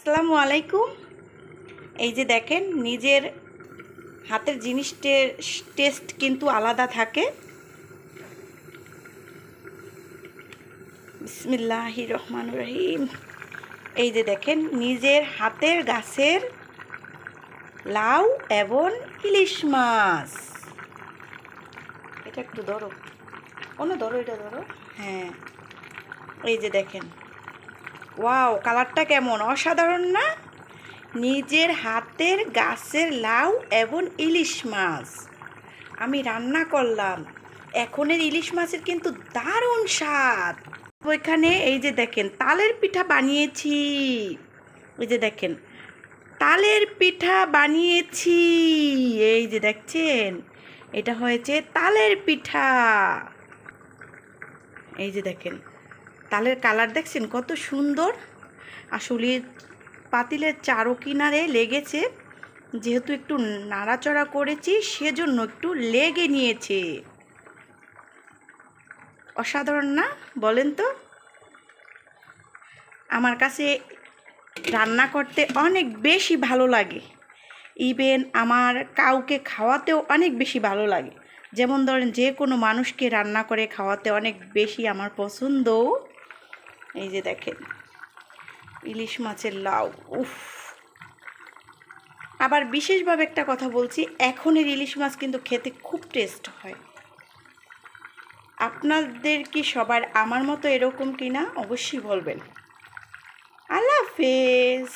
আসসালামু আলাইকুম। এই যে দেখেন, নিজের হাতের জিনিসটার টেস্ট কিন্তু আলাদা থাকে। বিসমিল্লাহির রহমানির রহিম। এই যে দেখেন, নিজের হাতের গাছের লাউ এবং ইলিশ মাছ। এটা একটু ধরো, ধরো, এটা ধরো। হ্যাঁ, এই যে দেখেন, ওয়াও, কালারটা কেমন অসাধারণ না? নিজের হাতের গাছের লাউ এবং ইলিশ মাছ আমি রান্না করলাম। এখনের ইলিশ মাছের কিন্তু দারুণ স্বাদ। ওইখানে এই যে দেখেন, তালের পিঠা বানিয়েছি। ওই যে দেখেন, তালের পিঠা বানিয়েছি। এই যে দেখছেন, এটা হয়েছে তালের পিঠা। এই যে দেখেন, তালের কালার দেখছেন কত সুন্দর। আসলে পাতিলের চারো কিনারে লেগেছে, যেহেতু একটু নাড়াচড়া করেছি সেজন্য একটু লেগে নিয়েছে। অসাধারণ না বলেন তো? আমার কাছে রান্না করতে অনেক বেশি ভালো লাগে। ইভেন আমার কাউকে খাওয়াতেও অনেক বেশি ভালো লাগে। যেমন ধরেন, যে কোনো মানুষকে রান্না করে খাওয়াতে অনেক বেশি আমার পছন্দ। এই যে দেখেন, ইলিশ মাছের লাউ। উফ! আবার বিশেষভাবে একটা কথা বলছি, এখনের ইলিশ মাছ কিন্তু খেতে খুব টেস্ট হয়। আপনাদের কি সবার আমার মতো এরকম কিনা অবশ্যই বলবেন। আল্লাহ হাফেজ।